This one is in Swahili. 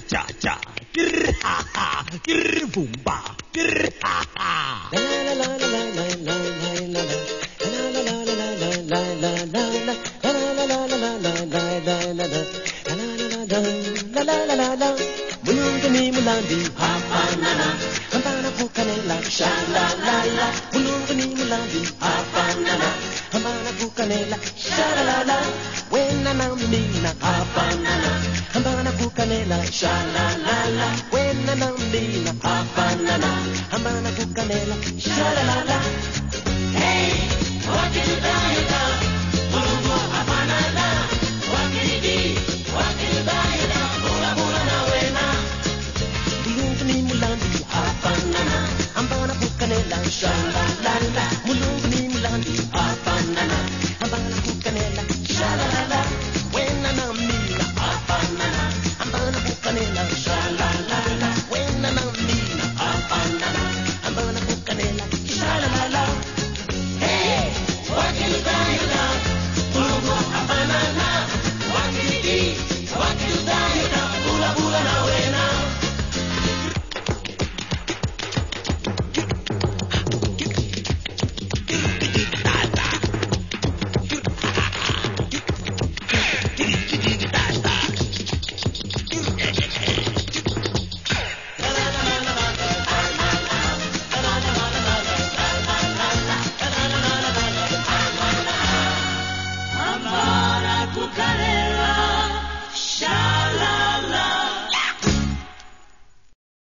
cha cha, grr ha ha, grr boom ba, grr ha ha. La la la la la la la la la la. La la la la la la la la la. La la la la la la la la la la. La la la la la. Mulungani mulandi ha ha na na. Hambana bukanela sha la la la. Mulungani mulandi ha ha na na. Hambana bukanela sha la la la. When na na mina ha ha na na. Hambana bukanela sha la la la. When na na mina ha ha na na. Hambana bukanela sha la la la. Hey, what you done?